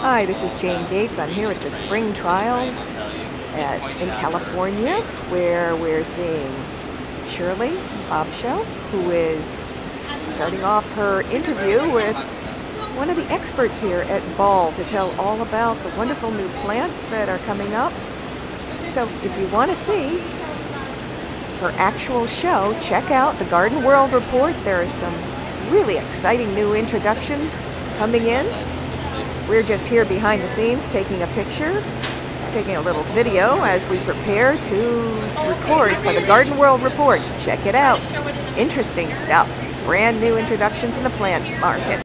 Hi, this is Jane Gates. I'm here at the Spring Trials in California, where we're seeing Shirley Bovshow, who is starting off her interview with one of the experts here at Ball to tell all about the wonderful new plants that are coming up. So if you want to see her actual show, check out the Garden World Report. There are some really exciting new introductions coming in. We're just here behind the scenes taking a picture, taking a little video as we prepare to record for the Garden World Report. Check it out. Interesting stuff. Brand new introductions in the plant market.